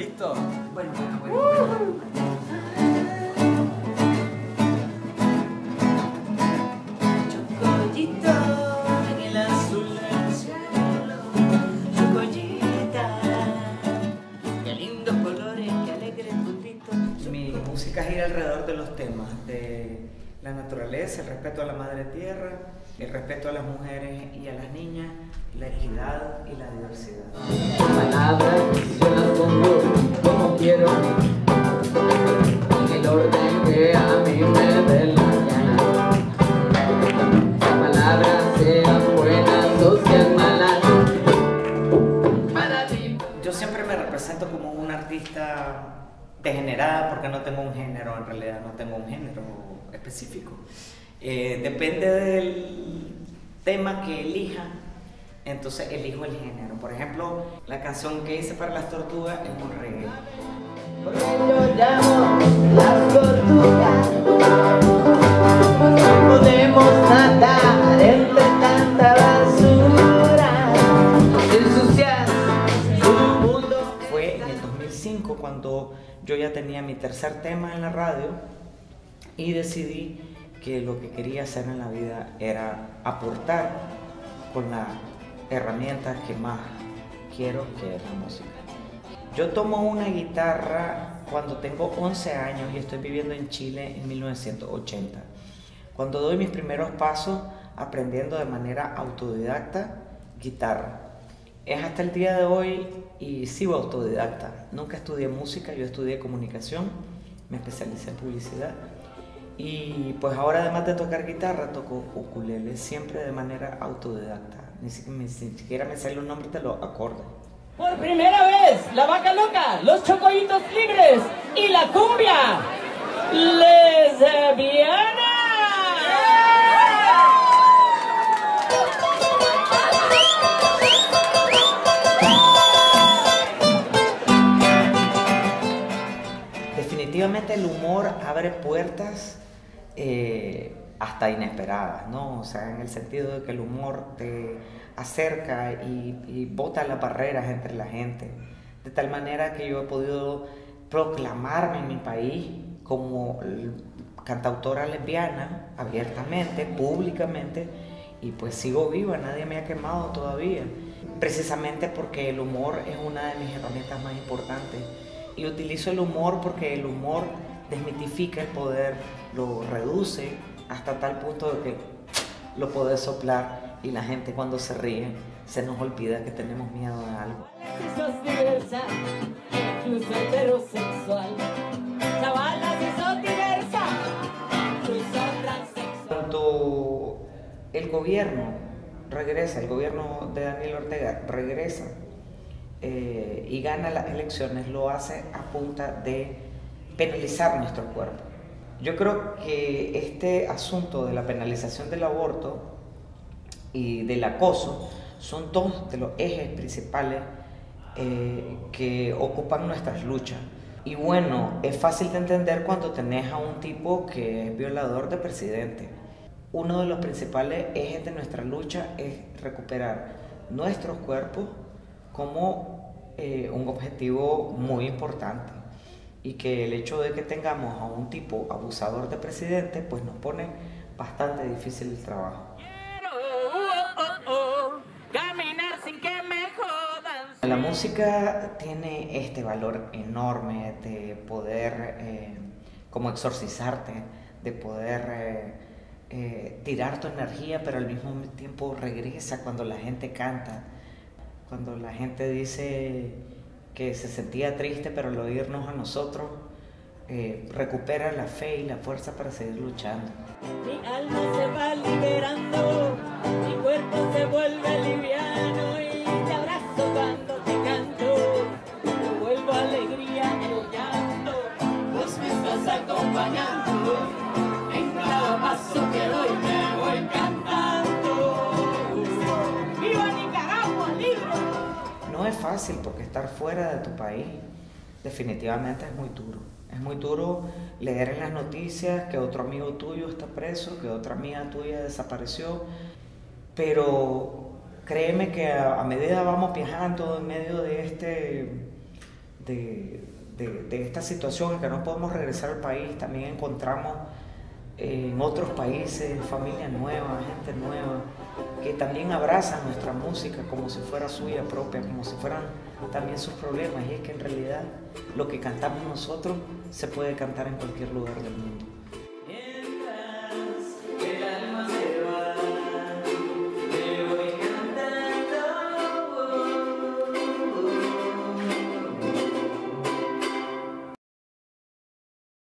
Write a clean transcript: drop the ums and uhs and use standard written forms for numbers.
¿Listo? Bueno. Chocollito en el azul del cielo, chocollita, qué lindos colores, qué alegres puntitos. Mi música gira alrededor de los temas de la naturaleza, el respeto a la madre tierra, el respeto a las mujeres y a las niñas, la equidad y la diversidad. Palabras yo las pongo como quiero, en el orden que a mí me dé la gana. Palabras sean buenas o sean malas. Para ti. Yo siempre me represento como un artista degenerada porque no tengo un género, en realidad no tengo un género específico. Depende del tema que elija, entonces elijo el género. Por ejemplo, la canción que hice para las tortugas es un reggae. Porque yo llamo las tortugas, no podemos nadar entre tanta basura, ensuciar su mundo. Fue en el 2005 cuando yo ya tenía mi tercer tema en la radio y decidí que lo que quería hacer en la vida era aportar con la herramienta que más quiero, que es la música. Yo tomo una guitarra cuando tengo 11 años y estoy viviendo en Chile en 1980. Cuando doy mis primeros pasos aprendiendo de manera autodidacta guitarra. Es hasta el día de hoy y sigo autodidacta. Nunca estudié música, yo estudié comunicación, me especialicé en publicidad. Y pues ahora, además de tocar guitarra, toco ukulele, siempre de manera autodidacta. Ni siquiera me sé los nombres de los acordes. Por primera vez, la vaca loca, los chocollitos libres y la cumbia lesbiana. Definitivamente el humor abre puertas hasta inesperadas, ¿no? O sea, en el sentido de que el humor te acerca y bota las barreras entre la gente, de tal manera que yo he podido proclamarme en mi país como cantautora lesbiana abiertamente, públicamente, y pues sigo viva, nadie me ha quemado todavía, precisamente porque el humor es una de mis herramientas más importantes. Y utilizo el humor porque el humor desmitifica el poder, lo reduce hasta tal punto de que lo podés soplar y la gente cuando se ríe se nos olvida que tenemos miedo a algo. Si sos diversa, incluso heterosexual. Chavala, si sos diversa, incluso transexual. Cuando el gobierno regresa, el gobierno de Daniel Ortega regresa, y gana las elecciones, lo hace a punta de penalizar nuestro cuerpo. Yo creo que este asunto de la penalización del aborto y del acoso son dos de los ejes principales que ocupan nuestras luchas. Y bueno, es fácil de entender cuando tenés a un tipo que es violador de presidente. Uno de los principales ejes de nuestra lucha es recuperar nuestros cuerpos como un objetivo muy importante, y que el hecho de que tengamos a un tipo abusador de presidente pues nos pone bastante difícil el trabajo. Caminar sin que me jodan. La música tiene este valor enorme de poder como exorcizarte, de poder tirar tu energía, pero al mismo tiempo regresa cuando la gente canta. Cuando la gente dice que se sentía triste, pero al oírnos a nosotros, recupera la fe y la fuerza para seguir luchando. Mi alma se va liberando, mi cuerpo se vuelve liviano y te abrazo cuando te canto, me vuelvo alegría en el llanto, vos me estás acompañando, en cada paso que doy me voy cantando. ¡Viva Nicaragua, libre! No es fácil porque estar fuera de tu país definitivamente es muy duro. Es muy duro leer en las noticias que otro amigo tuyo está preso, que otra amiga tuya desapareció, pero créeme que a medida vamos viajando en medio de de esta situación, que no podemos regresar al país, también encontramos en otros países familias nuevas, gente nueva, que también abrazan nuestra música como si fuera suya propia, como si fueran también sus problemas. Y es que en realidad lo que cantamos nosotros se puede cantar en cualquier lugar del mundo.